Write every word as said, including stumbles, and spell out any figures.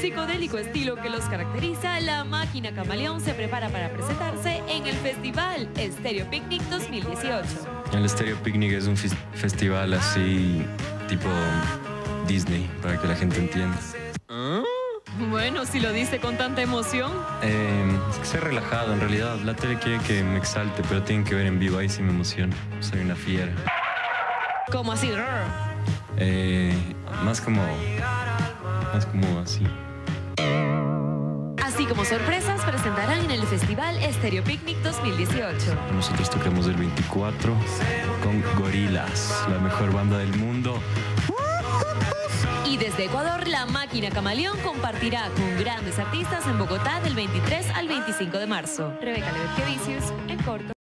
psicodélico estilo que los caracteriza, la Máquina Camaleón se prepara para presentarse en el festival Stereo Picnic dos mil dieciocho. El Stereo Picnic es un festival así, tipo Disney, para que la gente entienda. ¿Ah? Bueno, si lo dice con tanta emoción. Eh, es que soy relajado, en realidad. La tele quiere que me exalte, pero tienen que ver en vivo, ahí sí me emociono. Soy una fiera. ¿Cómo así? Eh, más como... Más como así. Así como sorpresas presentarán en el festival Stereo Picnic dos mil dieciocho. Nosotros tocamos el veinticuatro con Gorillaz, la mejor banda del mundo. Y desde Ecuador, la Máquina Camaleón compartirá con grandes artistas en Bogotá del veintitrés al veinticinco de marzo. Rebeca Levet, en corto.